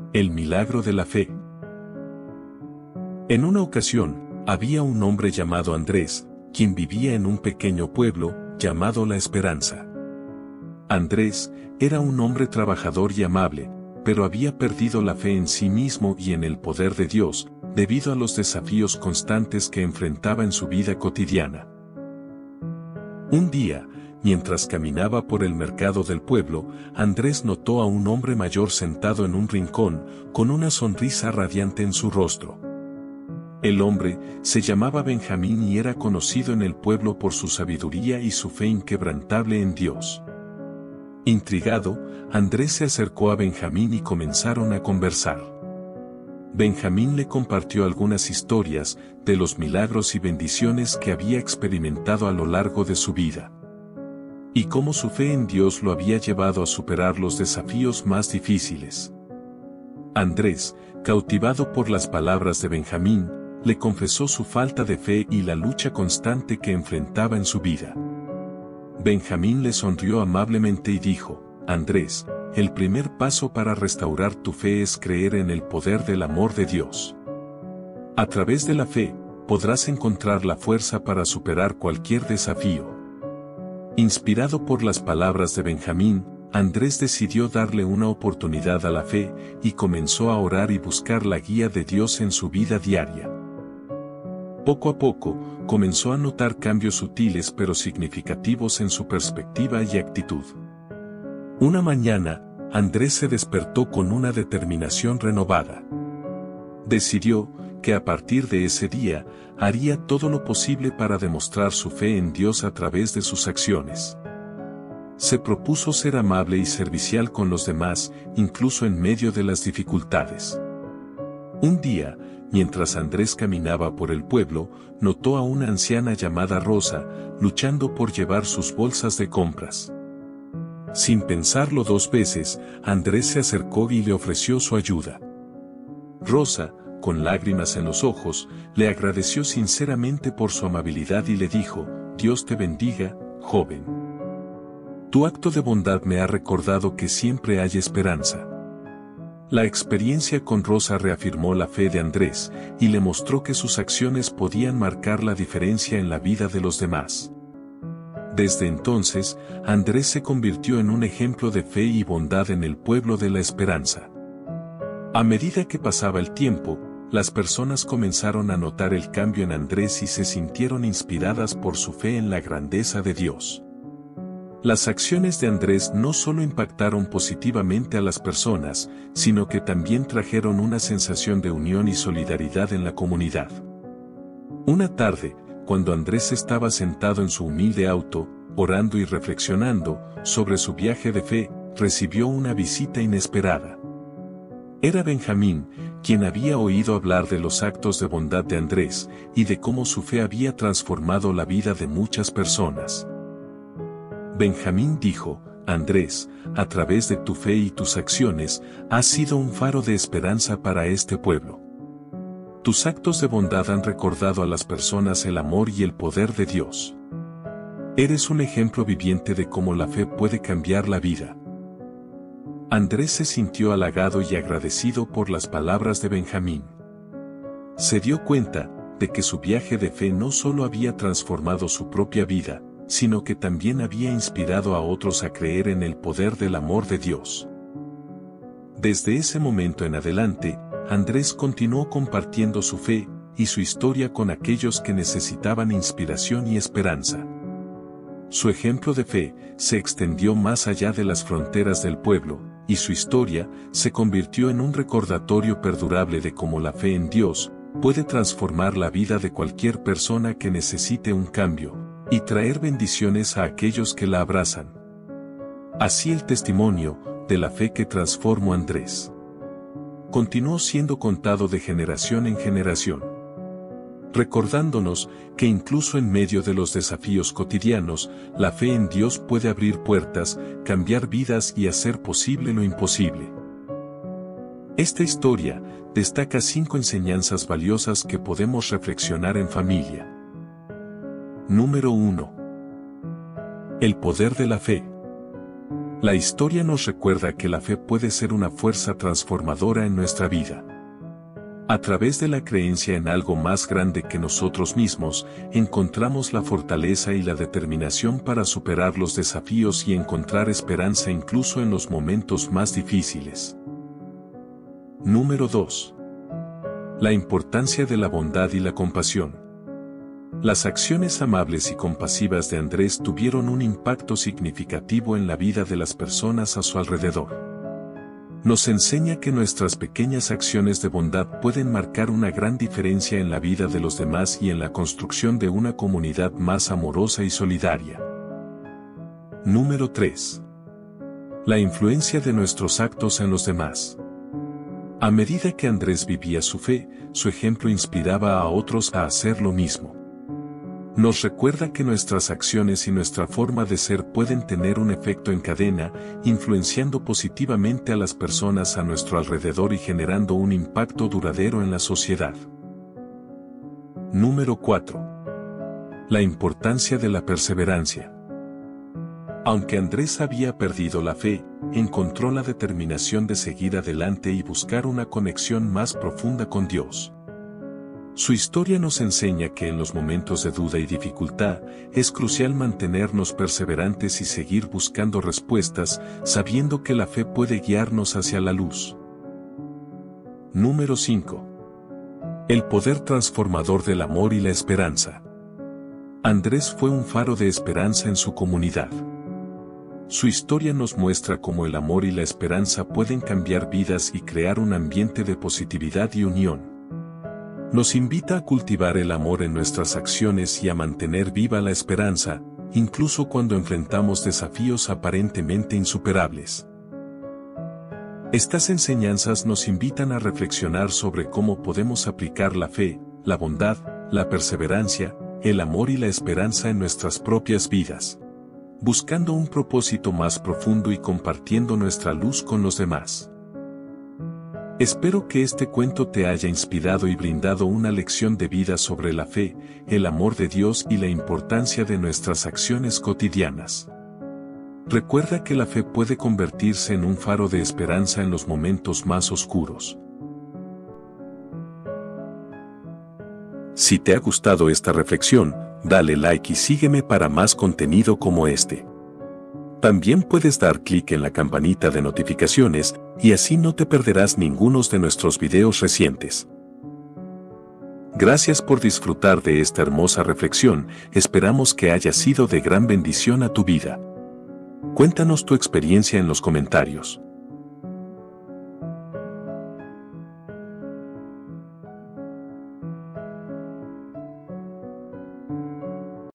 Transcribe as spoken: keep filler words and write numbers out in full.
El milagro de la fe. En una ocasión, había un hombre llamado Andrés, quien vivía en un pequeño pueblo, llamado La Esperanza. Andrés era un hombre trabajador y amable, pero había perdido la fe en sí mismo y en el poder de Dios, debido a los desafíos constantes que enfrentaba en su vida cotidiana. Un día, mientras caminaba por el mercado del pueblo, Andrés notó a un hombre mayor sentado en un rincón, con una sonrisa radiante en su rostro. El hombre se llamaba Benjamín y era conocido en el pueblo por su sabiduría y su fe inquebrantable en Dios. Intrigado, Andrés se acercó a Benjamín y comenzaron a conversar. Benjamín le compartió algunas historias de los milagros y bendiciones que había experimentado a lo largo de su vida, y cómo su fe en Dios lo había llevado a superar los desafíos más difíciles. Andrés, cautivado por las palabras de Benjamín, le confesó su falta de fe y la lucha constante que enfrentaba en su vida. Benjamín le sonrió amablemente y dijo: Andrés, el primer paso para restaurar tu fe es creer en el poder del amor de Dios. A través de la fe, podrás encontrar la fuerza para superar cualquier desafío. Inspirado por las palabras de Benjamín, Andrés decidió darle una oportunidad a la fe y comenzó a orar y buscar la guía de Dios en su vida diaria. Poco a poco, comenzó a notar cambios sutiles pero significativos en su perspectiva y actitud. Una mañana, Andrés se despertó con una determinación renovada. Decidió que a partir de ese día, haría todo lo posible para demostrar su fe en Dios a través de sus acciones. Se propuso ser amable y servicial con los demás, incluso en medio de las dificultades. Un día, mientras Andrés caminaba por el pueblo, notó a una anciana llamada Rosa, luchando por llevar sus bolsas de compras. Sin pensarlo dos veces, Andrés se acercó y le ofreció su ayuda. Rosa, con lágrimas en los ojos, le agradeció sinceramente por su amabilidad y le dijo: Dios te bendiga, joven. Tu acto de bondad me ha recordado que siempre hay esperanza. La experiencia con Rosa reafirmó la fe de Andrés y le mostró que sus acciones podían marcar la diferencia en la vida de los demás. Desde entonces, Andrés se convirtió en un ejemplo de fe y bondad en el pueblo de La Esperanza. A medida que pasaba el tiempo, las personas comenzaron a notar el cambio en Andrés y se sintieron inspiradas por su fe en la grandeza de Dios. Las acciones de Andrés no solo impactaron positivamente a las personas, sino que también trajeron una sensación de unión y solidaridad en la comunidad. Una tarde, cuando Andrés estaba sentado en su humilde auto, orando y reflexionando sobre su viaje de fe, recibió una visita inesperada. Era Benjamín, quien había oído hablar de los actos de bondad de Andrés y de cómo su fe había transformado la vida de muchas personas. Benjamín dijo: Andrés, a través de tu fe y tus acciones, has sido un faro de esperanza para este pueblo. Tus actos de bondad han recordado a las personas el amor y el poder de Dios. Eres un ejemplo viviente de cómo la fe puede cambiar la vida. Andrés se sintió halagado y agradecido por las palabras de Benjamín. Se dio cuenta de que su viaje de fe no solo había transformado su propia vida, sino que también había inspirado a otros a creer en el poder del amor de Dios. Desde ese momento en adelante, Andrés continuó compartiendo su fe y su historia con aquellos que necesitaban inspiración y esperanza. Su ejemplo de fe se extendió más allá de las fronteras del pueblo, y su historia se convirtió en un recordatorio perdurable de cómo la fe en Dios puede transformar la vida de cualquier persona que necesite un cambio, y traer bendiciones a aquellos que la abrazan. Así el testimonio de la fe que transformó a Andrés continuó siendo contado de generación en generación, recordándonos que incluso en medio de los desafíos cotidianos, la fe en Dios puede abrir puertas, cambiar vidas y hacer posible lo imposible. Esta historia destaca cinco enseñanzas valiosas que podemos reflexionar en familia. Número uno. El poder de la fe. La historia nos recuerda que la fe puede ser una fuerza transformadora en nuestra vida. A través de la creencia en algo más grande que nosotros mismos, encontramos la fortaleza y la determinación para superar los desafíos y encontrar esperanza incluso en los momentos más difíciles. Número dos. La importancia de la bondad y la compasión. Las acciones amables y compasivas de Andrés tuvieron un impacto significativo en la vida de las personas a su alrededor. Nos enseña que nuestras pequeñas acciones de bondad pueden marcar una gran diferencia en la vida de los demás y en la construcción de una comunidad más amorosa y solidaria. Número tres. La influencia de nuestros actos en los demás. A medida que Andrés vivía su fe, su ejemplo inspiraba a otros a hacer lo mismo. Nos recuerda que nuestras acciones y nuestra forma de ser pueden tener un efecto en cadena, influenciando positivamente a las personas a nuestro alrededor y generando un impacto duradero en la sociedad. Número cuatro. La importancia de la perseverancia. Aunque Andrés había perdido la fe, encontró la determinación de seguir adelante y buscar una conexión más profunda con Dios. Su historia nos enseña que en los momentos de duda y dificultad, es crucial mantenernos perseverantes y seguir buscando respuestas, sabiendo que la fe puede guiarnos hacia la luz. Número cinco. El poder transformador del amor y la esperanza. Andrés fue un faro de esperanza en su comunidad. Su historia nos muestra cómo el amor y la esperanza pueden cambiar vidas y crear un ambiente de positividad y unión. Nos invita a cultivar el amor en nuestras acciones y a mantener viva la esperanza, incluso cuando enfrentamos desafíos aparentemente insuperables. Estas enseñanzas nos invitan a reflexionar sobre cómo podemos aplicar la fe, la bondad, la perseverancia, el amor y la esperanza en nuestras propias vidas, buscando un propósito más profundo y compartiendo nuestra luz con los demás. Espero que este cuento te haya inspirado y brindado una lección de vida sobre la fe, el amor de Dios y la importancia de nuestras acciones cotidianas. Recuerda que la fe puede convertirse en un faro de esperanza en los momentos más oscuros. Si te ha gustado esta reflexión, dale like y sígueme para más contenido como este. También puedes dar clic en la campanita de notificaciones y así no te perderás ninguno de nuestros videos recientes. Gracias por disfrutar de esta hermosa reflexión, esperamos que haya sido de gran bendición a tu vida. Cuéntanos tu experiencia en los comentarios.